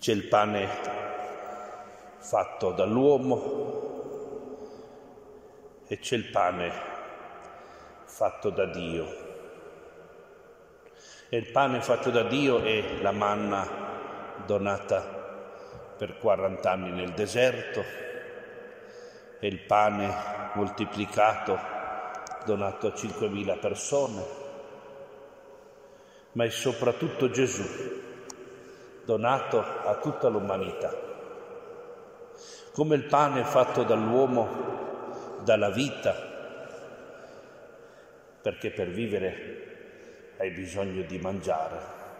C'è il pane fatto dall'uomo e c'è il pane fatto da Dio. E il pane fatto da Dio è la manna donata per 40 anni nel deserto, è il pane moltiplicato donato a 5.000 persone, ma è soprattutto Gesù donato a tutta l'umanità. Come il pane fatto dall'uomo dà la vita, perché per vivere hai bisogno di mangiare,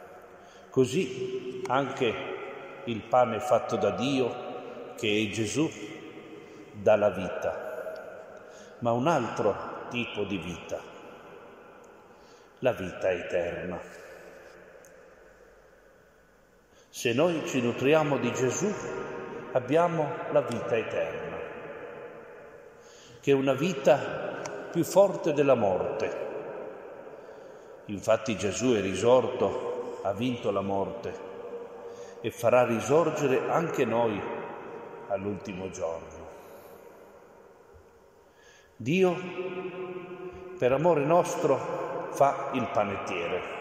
così anche il pane fatto da Dio, che è Gesù, dà la vita, ma un altro tipo di vita, la vita eterna. Se noi ci nutriamo di Gesù, abbiamo la vita eterna, che è una vita più forte della morte. Infatti Gesù è risorto, ha vinto la morte e farà risorgere anche noi all'ultimo giorno. Dio, per amore nostro, fa il panettiere.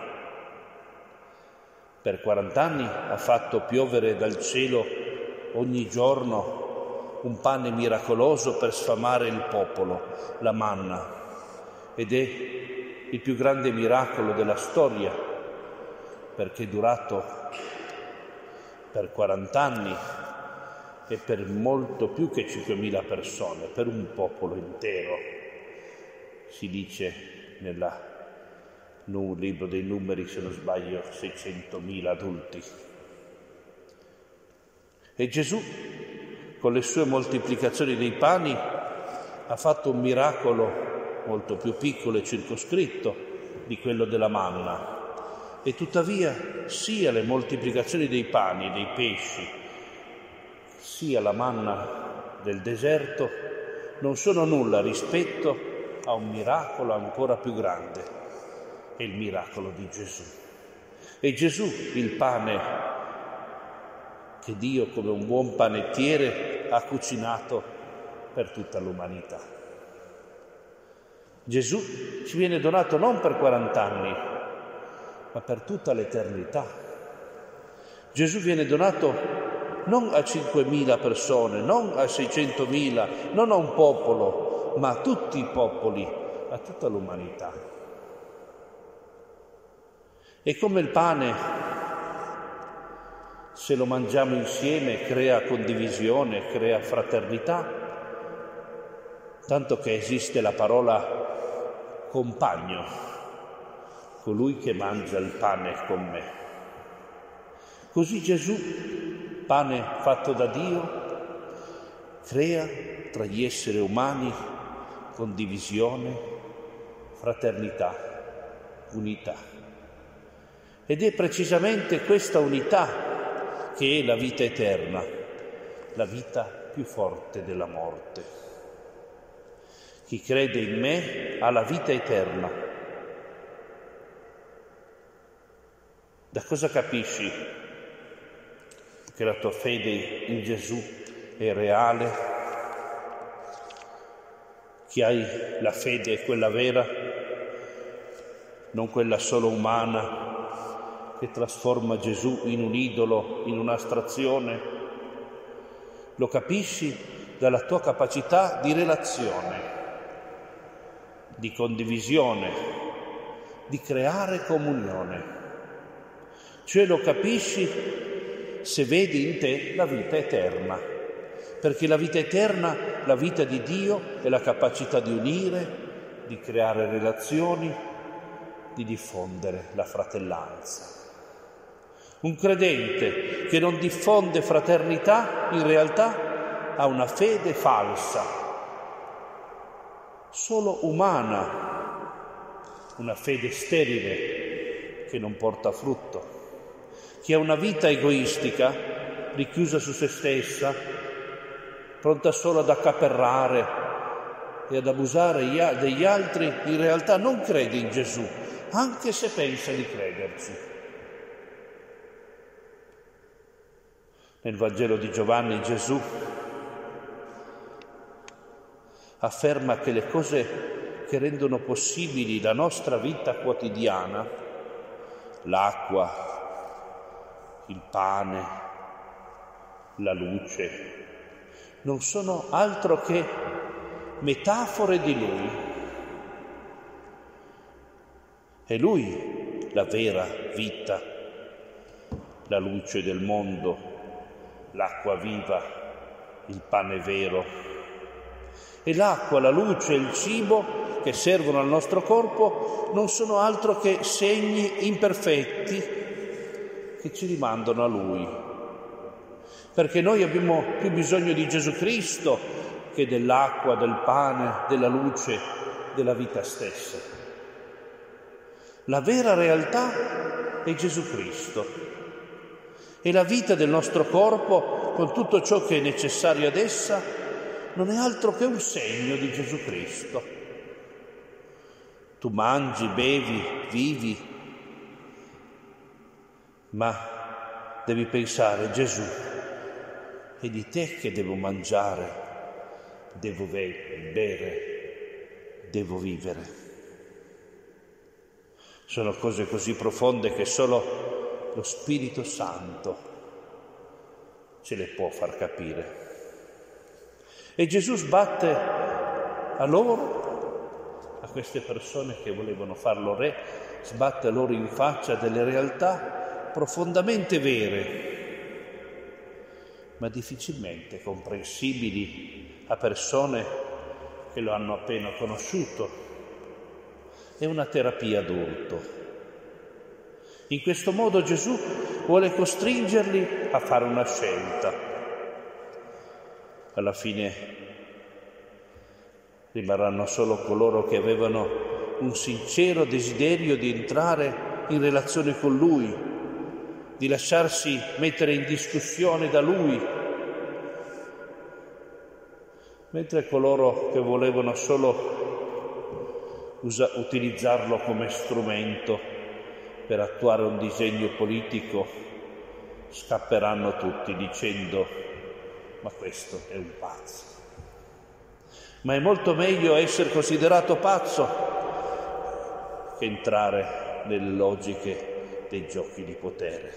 Per 40 anni ha fatto piovere dal cielo ogni giorno un pane miracoloso per sfamare il popolo, la manna, ed è il più grande miracolo della storia, perché è durato per 40 anni e per molto più che 5.000 persone, per un popolo intero. Si dice nel libro dei numeri, se non sbaglio, 600.000 adulti. E Gesù, con le sue moltiplicazioni dei pani, ha fatto un miracolo molto più piccolo e circoscritto di quello della manna. E tuttavia, sia le moltiplicazioni dei pani e dei pesci, sia la manna del deserto, non sono nulla rispetto a un miracolo ancora più grande. È il miracolo di Gesù. E Gesù, il pane che Dio, come un buon panettiere, ha cucinato per tutta l'umanità. Gesù ci viene donato non per 40 anni, ma per tutta l'eternità. Gesù viene donato non a 5.000 persone, non a 600.000, non a un popolo, ma a tutti i popoli, a tutta l'umanità. E come il pane, se lo mangiamo insieme, crea condivisione, crea fraternità, tanto che esiste la parola compagno, colui che mangia il pane con me. Così Gesù, pane fatto da Dio, crea tra gli esseri umani condivisione, fraternità, unità. Ed è precisamente questa unità che è la vita eterna, la vita più forte della morte. Chi crede in me ha la vita eterna. Da cosa capisci che la tua fede in Gesù è reale? Che hai la fede, quella vera, non quella solo umana, che trasforma Gesù in un idolo, in un'astrazione? Lo capisci dalla tua capacità di relazione, di condivisione, di creare comunione. Cioè lo capisci se vedi in te la vita eterna, perché la vita eterna, la vita di Dio, è la capacità di unire, di creare relazioni, di diffondere la fratellanza. Un credente che non diffonde fraternità, in realtà ha una fede falsa, solo umana, una fede sterile che non porta frutto. Chi ha una vita egoistica, richiusa su se stessa, pronta solo ad accaparrare e ad abusare degli altri, in realtà non crede in Gesù, anche se pensa di crederci. Nel Vangelo di Giovanni Gesù afferma che le cose che rendono possibili la nostra vita quotidiana, l'acqua, il pane, la luce, non sono altro che metafore di Lui. È Lui la vera vita, la luce del mondo, l'acqua viva, il pane vero. E l'acqua, la luce e il cibo che servono al nostro corpo non sono altro che segni imperfetti che ci rimandano a Lui. Perché noi abbiamo più bisogno di Gesù Cristo che dell'acqua, del pane, della luce, della vita stessa. La vera realtà è Gesù Cristo. E la vita del nostro corpo, con tutto ciò che è necessario ad essa, non è altro che un segno di Gesù Cristo. Tu mangi, bevi, vivi, ma devi pensare: Gesù, è di te che devo mangiare, devo bere, devo vivere. Sono cose così profonde che solo lo Spirito Santo ce le può far capire. E Gesù sbatte a loro, a queste persone che volevano farlo re, sbatte loro in faccia delle realtà profondamente vere, ma difficilmente comprensibili a persone che lo hanno appena conosciuto. È una terapia d'urto. In questo modo Gesù vuole costringerli a fare una scelta. Alla fine rimarranno solo coloro che avevano un sincero desiderio di entrare in relazione con Lui, di lasciarsi mettere in discussione da Lui, mentre coloro che volevano solo utilizzarlo come strumento per attuare un disegno politico scapperanno tutti dicendo: ma questo è un pazzo. Ma è molto meglio essere considerato pazzo che entrare nelle logiche dei giochi di potere.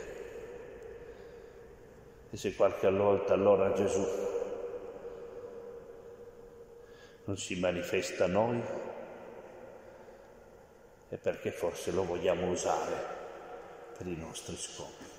E se qualche volta allora Gesù non si manifesta a noi, è perché forse lo vogliamo usare per i nostri scopi.